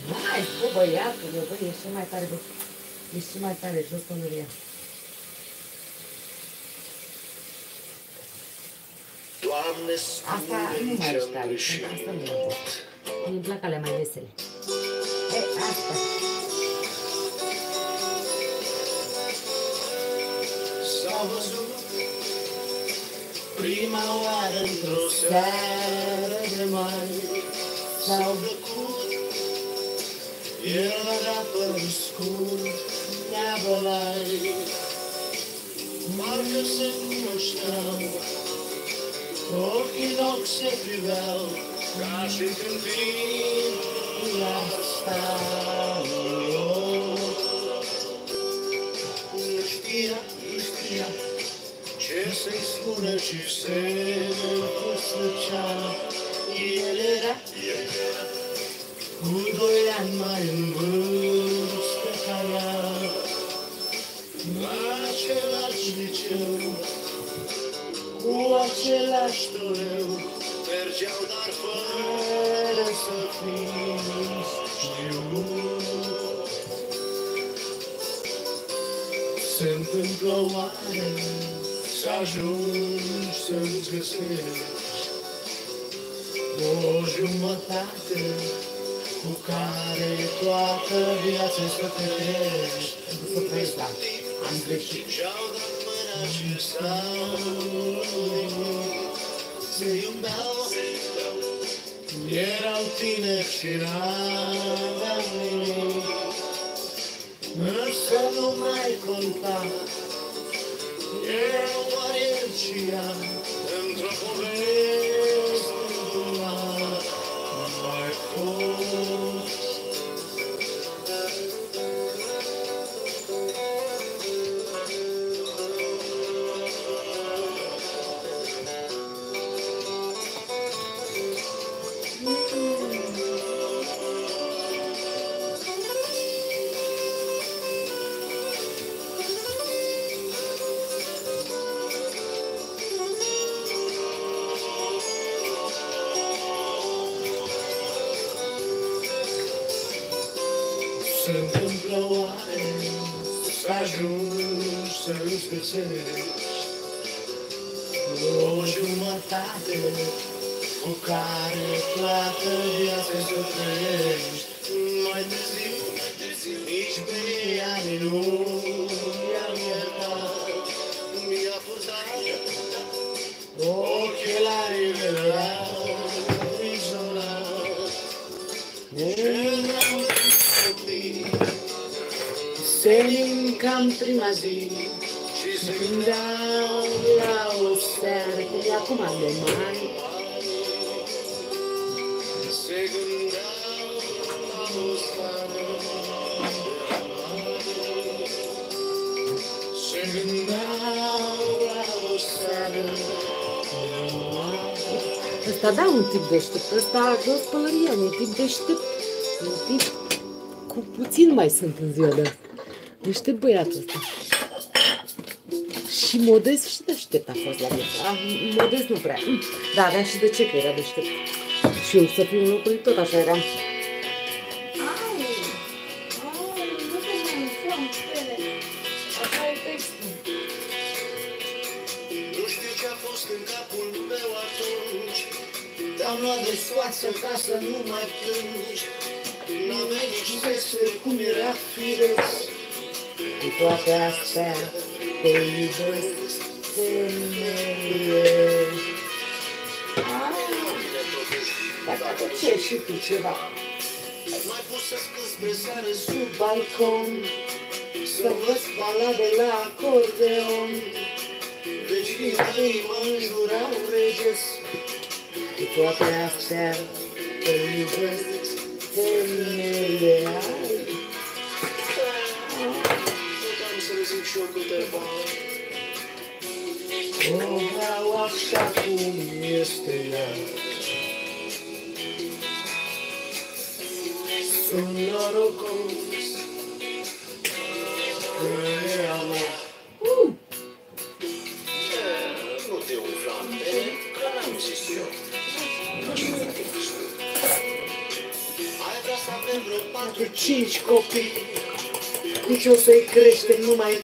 Hai, bă, băiatule, bă, ești mai tare, bă. Ești mai tare, jos pălăria. Asta nu mai ești tare, asta nu e. Mi-mi plac alea mai vesele. E, asta. S-au văzut prima oară într-o seară de mare. S-au făcut, el avea părul scurt, nea bălai. Parcă se cunoșteau, ochii în ochi se priveau, ca și când vin la stau. Nu știa ce să-i spună și se răsfăcea. El era cu 2 ani mai în vârstă ca ea, la același liceu, cu același tureu, mergeau dar fără să fie știut. Se întâmplă oare să ajungi să-ți găsești o jumătate cu care toată viața să te trăiești? Să trăiești, da. Am greșit. Și-au dat mâna și stau, se iubeau, erau tineri și n-aveau nimic, însă nu mai conta, erau doar el și ea, într-o poveste într-una mai fost. Se întâmplă oare să ajungi să-ți găsești o jumătate cu care toată viața să trăiești? Mai târziu, nici pe ani nu i-am iertat, mi-a purtat ochelarii erau izolat. Se linca în prima zi și se gândeau la o seară, Cum e acum de mare. se gândeau la o seară, se gândeau la o seară. Ăsta da un tip deștept, ăsta jos pălăria, un tip deștept, un tip cu puțin mai sunt în ziua de asta. Deștept băiatul ăsta. Și modest și deștept a fost la viață. Modest nu prea. Da, avea și de ce că era deștept. Și eu să fiu în locul lui tot așa eram. Nu știu ce-a fost în capul meu atunci, te-am luat de soață ca să nu mai plângi. N-aveai nici veste cum era firesc. Cu toate astea te iubesc, femeie. Dacă ce și tu ceva Mai pus să scâns pe seară sub balcon, să văd balade la acordeon. vecinii tăi mă înjurau regesc. Cu toate astea te iubesc, femeie. Puteam să le zic și eu câteva. O vreau așa cum Este ea. sunt norocos Că e a mea. Nu te umfla în pene, că n-am zis eu. Hai vrea să avem vreo 4-5 copii. Nici o să-i creștem numai